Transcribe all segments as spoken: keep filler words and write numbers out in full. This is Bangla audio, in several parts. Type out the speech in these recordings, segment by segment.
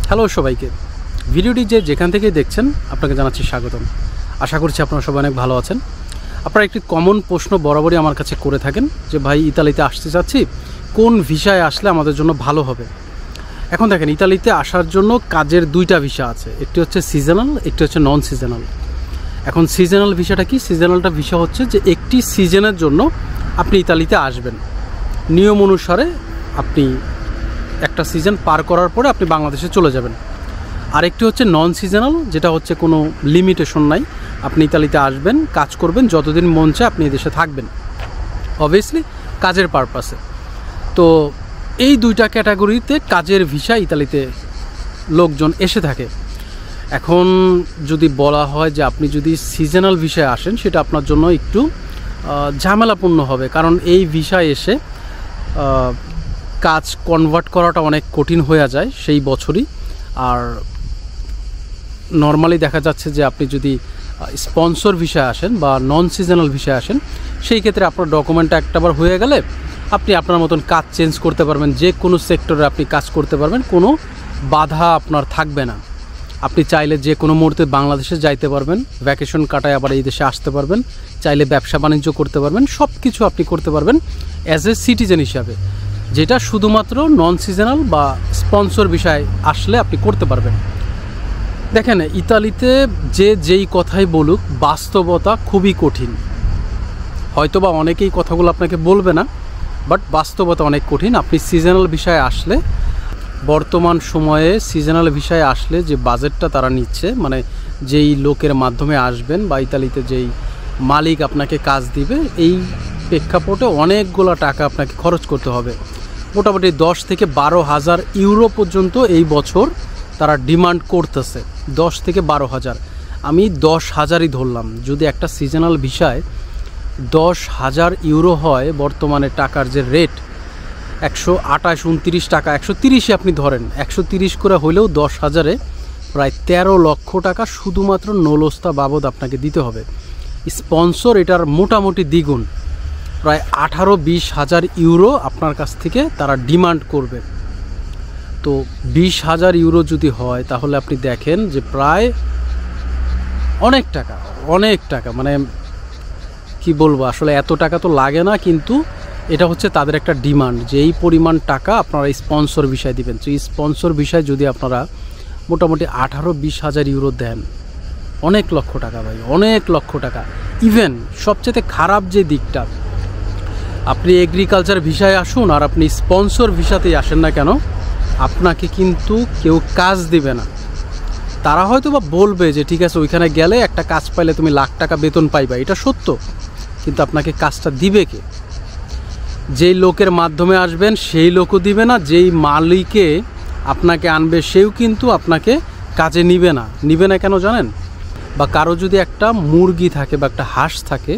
হ্যালো সবাইকে, ভিডিওটি যে যেখান থেকে দেখছেন আপনাকে জানাচ্ছি স্বাগতম। আশা করছি আপনারা সবাই অনেক ভালো আছেন। আপনারা একটি কমন প্রশ্ন বরাবরই আমার কাছে করে থাকেন যে ভাই ইতালিতে আসতে চাচ্ছি, কোন ভিসায় আসলে আমাদের জন্য ভালো হবে। এখন দেখেন, ইতালিতে আসার জন্য কাজের দুইটা ভিসা আছে, একটি হচ্ছে সিজনাল, একটি হচ্ছে নন সিজনাল। এখন সিজনাল ভিসাটা কি? সিজনালটা ভিসা হচ্ছে যে একটি সিজনের জন্য আপনি ইতালিতে আসবেন, নিয়ম অনুসারে আপনি একটা সিজন পার করার পরে আপনি বাংলাদেশে চলে যাবেন। আরেকটি হচ্ছে নন সিজনাল, যেটা হচ্ছে কোনো লিমিটেশন নাই, আপনি ইতালিতে আসবেন, কাজ করবেন, যতদিন মন চায় আপনি এই দেশে থাকবেন, অবভিয়াসলি কাজের পারপাসে। তো এই দুইটা ক্যাটাগরিতে কাজের ভিসা ইতালিতে লোকজন এসে থাকে। এখন যদি বলা হয় যে আপনি যদি সিজনাল ভিসায় আসেন, সেটা আপনার জন্য একটু ঝামেলাপূর্ণ হবে, কারণ এই ভিসায় এসে কাজ কনভার্ট করাটা অনেক কঠিন হয়ে যায় সেই বছরই। আর নর্মালি দেখা যাচ্ছে যে আপনি যদি স্পন্সর ভিসায় আসেন বা নন সিজনাল ভিসায় আসেন, সেই ক্ষেত্রে আপনার ডকুমেন্টটা একটাবার হয়ে গেলে আপনি আপনার মতন কাজ চেঞ্জ করতে পারবেন, যে কোনো সেক্টরে আপনি কাজ করতে পারবেন, কোনো বাধা আপনার থাকবে না। আপনি চাইলে যে কোনো মুহূর্তে বাংলাদেশে যাইতে পারবেন, ভ্যাকেশন কাটায় আবার এই দেশে আসতে পারবেন, চাইলে ব্যবসা বাণিজ্য করতে পারবেন, সব কিছু আপনি করতে পারবেন অ্যাজ এ সিটিজেন হিসাবে, যেটা শুধুমাত্র নন সিজনাল বা স্পন্সর বিষয় আসলে আপনি করতে পারবেন। দেখেন, ইতালিতে যে যেই কথাই বলুক, বাস্তবতা খুবই কঠিন। হয়তোবা অনেকেই কথাগুলো আপনাকে বলবে না, বাট বাস্তবতা অনেক কঠিন। আপনি সিজনাল বিষয়ে আসলে, বর্তমান সময়ে সিজনাল বিষয়ে আসলে যে বাজেটটা তারা নিচ্ছে, মানে যেই লোকের মাধ্যমে আসবেন বা ইতালিতে যেই মালিক আপনাকে কাজ দিবে, এই প্রেক্ষাপটে অনেকগুলো টাকা আপনাকে খরচ করতে হবে। মোটামুটি দশ থেকে বারো হাজার ইউরো পর্যন্ত এই বছর তারা ডিমান্ড করতেছে, দশ থেকে বারো হাজার। আমি দশ হাজারই ধরলাম। যদি একটা সিজনাল ভিসায় দশ হাজার ইউরো হয়, বর্তমানে টাকার যে রেট একশো আঠাশ উনত্রিশ টাকা, একশো তিরিশে আপনি ধরেন, একশো তিরিশ করে হলেও দশ হাজারে প্রায় তেরো লক্ষ টাকা শুধুমাত্র নলস্তা বাবদ আপনাকে দিতে হবে। স্পন্সর এটার মোটামুটি দ্বিগুণ, প্রায় আঠারো বিশ হাজার ইউরো আপনার কাছ থেকে তারা ডিমান্ড করবে। তো বিশ হাজার ইউরো যদি হয়, তাহলে আপনি দেখেন যে প্রায় অনেক টাকা, অনেক টাকা, মানে কি বলবো, আসলে এত টাকা তো লাগে না, কিন্তু এটা হচ্ছে তাদের একটা ডিমান্ড যে এই পরিমাণ টাকা আপনারা স্পন্সর বিষয় দিবেন। তো এই স্পন্সর বিষয় যদি আপনারা মোটামুটি আঠারো বিশ হাজার ইউরো দেন, অনেক লক্ষ টাকা ভাই, অনেক লক্ষ টাকা। ইভেন সবচেয়ে খারাপ যে দিকটা, আপনি এগ্রিকালচার ভিসায় আসুন আর আপনি স্পন্সর ভিসাতেই আসেন না কেন, আপনাকে কিন্তু কেউ কাজ দিবে না। তারা হয়তো বা বলবে যে ঠিক আছে, ওইখানে গেলে একটা কাজ পাইলে তুমি লাখ টাকা বেতন পাইবা, এটা সত্য, কিন্তু আপনাকে কাজটা দিবে কে? যেই লোকের মাধ্যমে আসবেন সেই লোকও দিবে না, যেই মালিকে আপনাকে আনবে সেও কিন্তু আপনাকে কাজে নিবে না। নিবে না কেন জানেন? বা কারো যদি একটা মুরগি থাকে বা একটা হাঁস থাকে,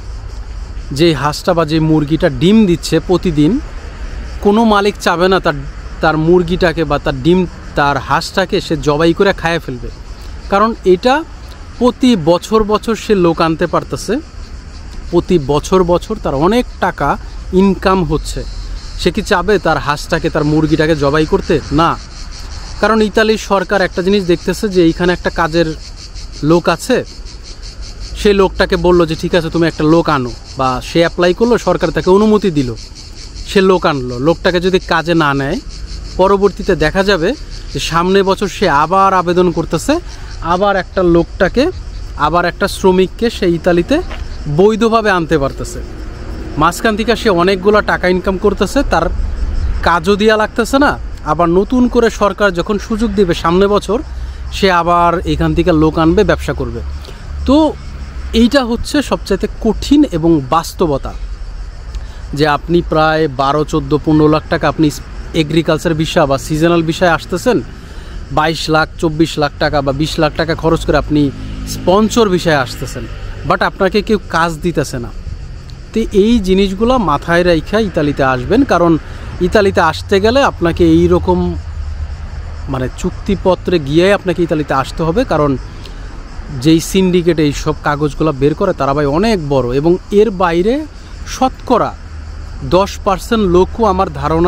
যেই হাঁসটা বা যে মুরগিটা ডিম দিচ্ছে প্রতিদিন, কোনো মালিক চাবে না তার তার মুরগিটাকে বা তার ডিম তার হাঁসটাকে সে জবাই করে খাইয়ে ফেলবে, কারণ এটা প্রতি বছর বছর সে লোক আনতে পারতেছে, প্রতি বছর বছর তার অনেক টাকা ইনকাম হচ্ছে। সে কি চাবে তার হাঁসটাকে, তার মুরগিটাকে জবাই করতে? না। কারণ ইতালির সরকার একটা জিনিস দেখতেছে যে এইখানে একটা কাজের লোক আছে, সেই লোকটাকে বললো যে ঠিক আছে তুমি একটা লোক আনো, বা সে অ্যাপ্লাই করলো, সরকার তাকে অনুমতি দিল, সে লোক আনলো। লোকটাকে যদি কাজে না নেয়, পরবর্তীতে দেখা যাবে যে সামনে বছর সে আবার আবেদন করতেছে, আবার একটা লোকটাকে, আবার একটা শ্রমিককে সে ইতালিতে বৈধভাবে আনতে পারতেছে। মাঝখান থেকে সে অনেকগুলো টাকা ইনকাম করতেছে, তার কাজও দেওয়া লাগতেছে না, আবার নতুন করে সরকার যখন সুযোগ দিবে সামনে বছর, সে আবার এখান থেকে লোক আনবে, ব্যবসা করবে। তো এইটা হচ্ছে সবচাইতে কঠিন এবং বাস্তবতা, যে আপনি প্রায় বারো চোদ্দো পনেরো লাখ টাকা আপনি এগ্রিকালচার বিষয় বা সিজনাল বিষয়ে আসতেছেন, বাইশ লাখ চব্বিশ লাখ টাকা বা বিশ লাখ টাকা খরচ করে আপনি স্পন্সর বিষয়ে আসতেছেন, বাট আপনাকে কেউ কাজ দিতেছে না। তো এই জিনিসগুলো মাথায় রাখা ইতালিতে আসবেন, কারণ ইতালিতে আসতে গেলে আপনাকে এই রকম মানে চুক্তিপত্রে গিয়ে আপনাকে ইতালিতে আসতে হবে, কারণ যেই সিন্ডিকেট এই সব কাগজগুলো বের করে তারা ভাই অনেক বড়, এবং এর বাইরে শতকরা দশ পার্সেন্ট লোকও আমার ধারণা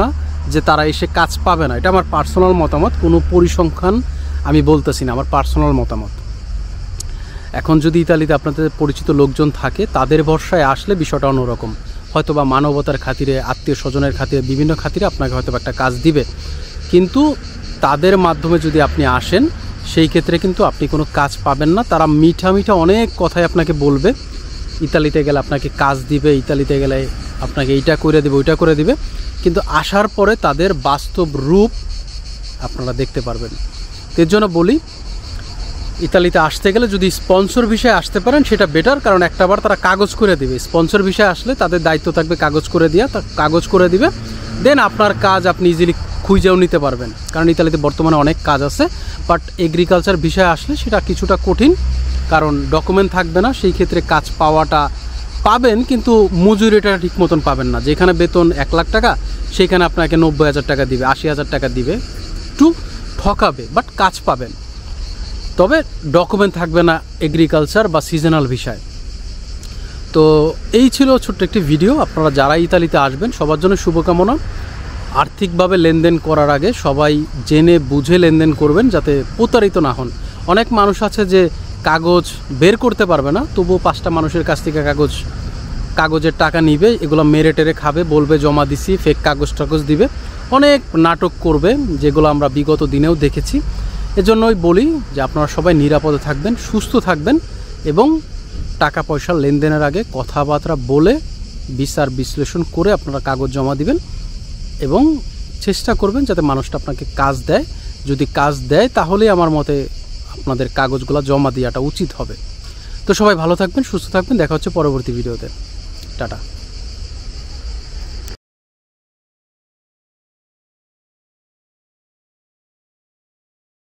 যে তারা এসে কাজ পাবে না। এটা আমার পার্সোনাল মতামত, কোনো পরিসংখ্যান আমি বলতেছি না, আমার পার্সোনাল মতামত। এখন যদি ইতালিতে আপনাদের পরিচিত লোকজন থাকে, তাদের ভরসায় আসলে বিষয়টা অন্যরকম। হয়তো বা মানবতার খাতিরে, আত্মীয় স্বজনের খাতিরে, বিভিন্ন খাতিরে আপনাকে হয়তো একটা কাজ দিবে, কিন্তু তাদের মাধ্যমে যদি আপনি আসেন সেই ক্ষেত্রে কিন্তু আপনি কোনো কাজ পাবেন না। তারা মিঠা মিঠা অনেক কথাই আপনাকে বলবে, ইতালিতে গেলে আপনাকে কাজ দিবে, ইতালিতে গেলে আপনাকে এইটা করে দেবে, ওইটা করে দিবে, কিন্তু আসার পরে তাদের বাস্তব রূপ আপনারা দেখতে পারবেন। এর জন্য বলি, ইতালিতে আসতে গেলে যদি স্পন্সর ভিসায় আসতে পারেন সেটা বেটার, কারণ একটাবার তারা কাগজ করে দিবে। স্পন্সর ভিসায় আসলে তাদের দায়িত্ব থাকবে কাগজ করে দেওয়া, তা কাগজ করে দিবে, দেন আপনার কাজ আপনি ইজিলি খুঁজেও নিতে পারবেন। কারণ ইতালিতে বর্তমানে অনেক কাজ আছে, বাট এগ্রিকালচার বিষয়ে আসলে সেটা কিছুটা কঠিন, কারণ ডকুমেন্ট থাকবে না। সেই ক্ষেত্রে কাজ পাওয়াটা পাবেন, কিন্তু মজুরিটা ঠিক মতন পাবেন না। যেখানে বেতন এক লাখ টাকা সেইখানে আপনাকে নব্বই হাজার টাকা দিবে, আশি হাজার টাকা দিবে, একটু ঠকাবে, বাট কাজ পাবেন। তবে ডকুমেন্ট থাকবে না এগ্রিকালচার বা সিজনাল ভিসায়। তো এই ছিল ছোট্ট একটি ভিডিও। আপনারা যারা ইতালিতে আসবেন সবার জন্য শুভকামনা। আর্থিকভাবে লেনদেন করার আগে সবাই জেনে বুঝে লেনদেন করবেন, যাতে প্রতারিত না হন। অনেক মানুষ আছে যে কাগজ বের করতে পারবে না, তবুও পাঁচটা মানুষের কাছ থেকে কাগজ কাগজের টাকা নিবে, এগুলো মেরে টেরে খাবে, বলবে জমা দিছি, ফেক কাগজ টাগজ দিবে, অনেক নাটক করবে, যেগুলো আমরা বিগত দিনেও দেখেছি। এজন্যই বলি যে আপনারা সবাই নিরাপদে থাকবেন, সুস্থ থাকবেন, এবং টাকা পয়সা লেনদেনের আগে কথাবার্তা বলে বিচার বিশ্লেষণ করে আপনারা কাগজ জমা দিবেন, এবং চেষ্টা করবেন যাতে মানুষটা আপনাকে কাজ দেয়। যদি কাজ দেয় তাহলেই আমার মতে আপনাদের কাগজগুলো জমা দেওয়াটা উচিত হবে। তো সবাই ভালো থাকবেন, সুস্থ থাকবেন, দেখা হচ্ছে পরবর্তী ভিডিওতে। টাটা।